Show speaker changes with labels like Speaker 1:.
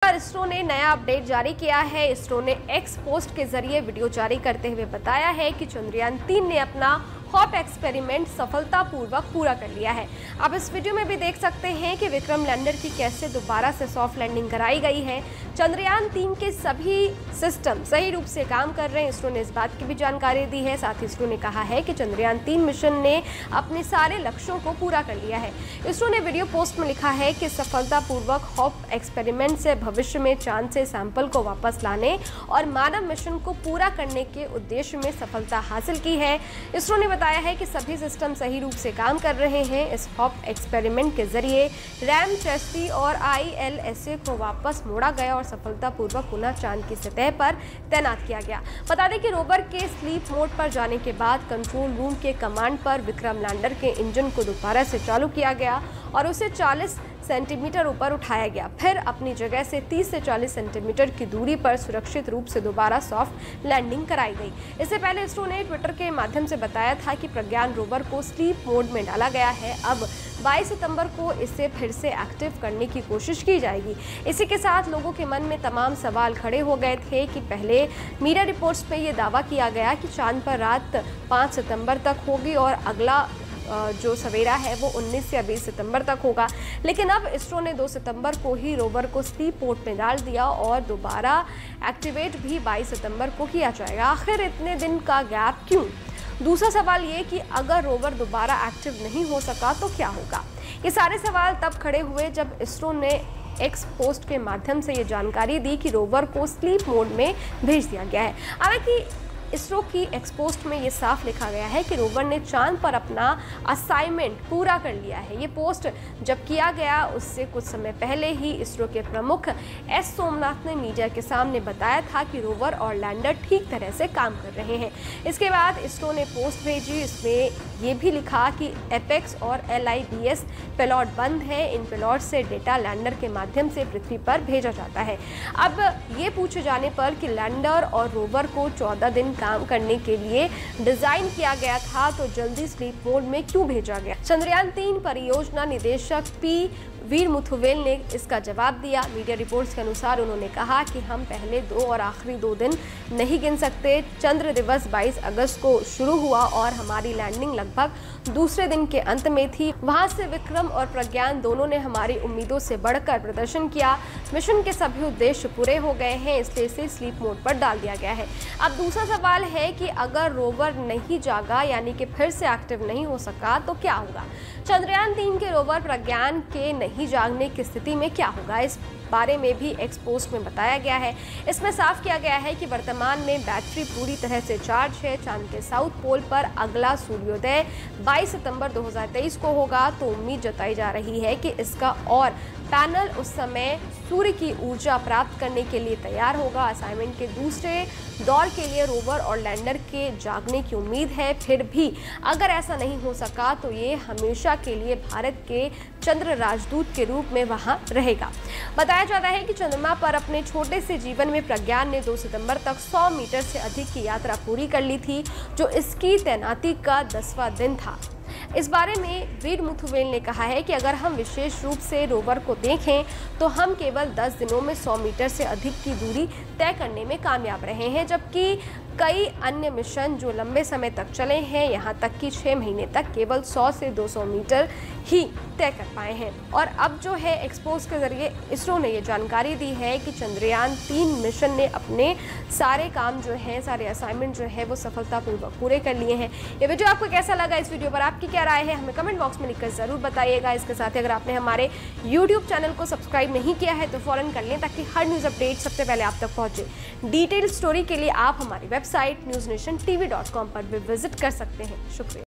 Speaker 1: पर इसरो ने नया अपडेट जारी किया है। इसरो ने एक्स पोस्ट के जरिए वीडियो जारी करते हुए बताया है कि चंद्रयान 3 ने अपना हॉप एक्सपेरिमेंट सफलतापूर्वक पूरा कर लिया है। आप इस वीडियो में भी देख सकते हैं कि विक्रम लैंडर की कैसे दोबारा से सॉफ्ट लैंडिंग कराई गई है। चंद्रयान 3 के सभी सिस्टम सही रूप से काम कर रहे हैं। इसरो ने इस बात की भी जानकारी दी है। साथ ही इसरो ने कहा है कि चंद्रयान 3 मिशन ने अपने सारे लक्ष्यों को पूरा कर लिया है। इसरो ने वीडियो पोस्ट में लिखा है कि सफलतापूर्वक हॉप एक्सपेरिमेंट से भविष्य में चांद से सैंपल को वापस लाने और मानव मिशन को पूरा करने के उद्देश्य में सफलता हासिल की है। इसरो ने बताया है कि सभी सिस्टम सही रूप से काम कर रहे हैं। इस हॉप एक्सपेरिमेंट के जरिए रैम, चेस्टी और ILSA को वापस मोड़ा गया और सफलतापूर्वक पुनः चांद की सतह पर तैनात किया गया। बता दें कि रोवर के स्लीप मोड पर जाने के बाद कंट्रोल रूम के कमांड पर विक्रम लैंडर के इंजन को दोबारा से चालू किया गया और उसे 40 सेंटीमीटर ऊपर उठाया गया। फिर अपनी जगह से 30 से 40 सेंटीमीटर की दूरी पर सुरक्षित रूप से दोबारा सॉफ्ट लैंडिंग कराई गई। इससे पहले इसरो ने ट्विटर के माध्यम से बताया था कि प्रज्ञान रोवर को स्लीप मोड में डाला गया है। अब 22 सितंबर को इसे फिर से एक्टिव करने की कोशिश की जाएगी। इसी के साथ लोगों के मन में तमाम सवाल खड़े हो गए थे कि पहले मीडिया रिपोर्ट्स में ये दावा किया गया कि चांद पर रात 5 सितंबर तक होगी और अगला जो सवेरा है वो 19 या 20 सितंबर तक होगा। लेकिन अब इसरो ने 2 सितंबर को ही रोवर को स्लीप मोड में डाल दिया और दोबारा एक्टिवेट भी 22 सितंबर को किया जाएगा। आखिर इतने दिन का गैप क्यों? दूसरा सवाल ये कि अगर रोवर दोबारा एक्टिव नहीं हो सका तो क्या होगा? ये सारे सवाल तब खड़े हुए जब इसरो ने एक्स पोस्ट के माध्यम से ये जानकारी दी कि रोवर को स्लीप मोड में भेज दिया गया है। हालांकि इसरो की एक्स पोस्ट में ये साफ लिखा गया है कि रोवर ने चांद पर अपना असाइनमेंट पूरा कर लिया है। ये पोस्ट जब किया गया उससे कुछ समय पहले ही इसरो के प्रमुख एस सोमनाथ ने मीडिया के सामने बताया था कि रोवर और लैंडर ठीक तरह से काम कर रहे हैं। इसके बाद इसरो ने पोस्ट भेजी। इसमें ये भी लिखा कि एपेक्स और LIBS पेलॉट बंद है। इन पेलॉट से डेटा लैंडर के माध्यम से पृथ्वी पर भेजा जाता है। अब ये पूछे जाने पर कि लैंडर और रोवर को 14 दिन काम करने के लिए डिजाइन किया गया था तो जल्दी स्लीप मोड में क्यों भेजा गया? चंद्रयान 3 परियोजना निदेशक P वीर मुथुवेल ने इसका जवाब दिया। मीडिया रिपोर्ट्स के अनुसार उन्होंने कहा कि हम पहले 2 और आखिरी 2 दिन नहीं गिन सकते। चंद्र दिवस 22 अगस्त को शुरू हुआ और हमारी लैंडिंग लगभग दूसरे दिन के अंत में थी। वहां से विक्रम और प्रज्ञान दोनों ने हमारी उम्मीदों से बढ़कर प्रदर्शन किया। मिशन के सभी उद्देश्य पूरे हो गए हैं, इसलिए इसे स्लीप मोड पर डाल दिया गया है। अब दूसरा सवाल है कि अगर रोवर नहीं जागा यानी कि फिर से एक्टिव नहीं हो सका तो क्या होगा? चंद्रयान 3 के रोवर प्रज्ञान के नहीं जागने की स्थिति में क्या होगा? इस बारे में भी एक्स पोस्ट में बताया गया है। इसमें साफ किया गया है कि वर्तमान में बैटरी पूरी तरह से चार्ज है। चांद के साउथ पोल पर अगला सूर्योदय 22 सितंबर 2023 को होगा तो उम्मीद जताई जा रही है कि इसका और पैनल उस समय सूर्य की ऊर्जा प्राप्त करने के लिए तैयार होगा। असाइनमेंट के दूसरे दौर के लिए रोवर और लैंडर के जागने की उम्मीद है। फिर भी अगर ऐसा नहीं हो सका तो ये हमेशा के लिए भारत के चंद्र राजदूत के रूप में वहां रहेगा। बताया जाता है कि चंद्रमा पर अपने छोटे से जीवन में प्रज्ञान ने 2 सितंबर तक 100 मीटर से अधिक की यात्रा पूरी कर ली थी, जो इसकी तैनाती का 10वां दिन था। इस बारे में वीर मुथुवेल ने कहा है कि अगर हम विशेष रूप से रोवर को देखें तो हम केवल 10 दिनों में 100 मीटर से अधिक की दूरी तय करने में कामयाब रहे हैं, जबकि कई अन्य मिशन जो लंबे समय तक चले हैं, यहाँ तक कि 6 महीने तक केवल 100 से 200 मीटर ही तय कर पाए हैं। और अब जो है एक्सपोज के जरिए इसरो ने ये जानकारी दी है कि चंद्रयान 3 मिशन ने अपने सारे काम जो हैं, सारे असाइनमेंट जो है वो सफलतापूर्वक पूरे कर लिए हैं। ये वीडियो आपको कैसा लगा? इस वीडियो पर आपकी क्या राय है हमें कमेंट बॉक्स में लिखकर जरूर बताइएगा। इसके साथ ही अगर आपने हमारे YouTube चैनल को सब्सक्राइब नहीं किया है तो फौरन कर लें ताकि हर न्यूज़ अपडेट सबसे पहले आप तक पहुंचे। डिटेल स्टोरी के लिए आप हमारी वेबसाइट newsnationtv.com पर भी विजिट कर सकते हैं। शुक्रिया।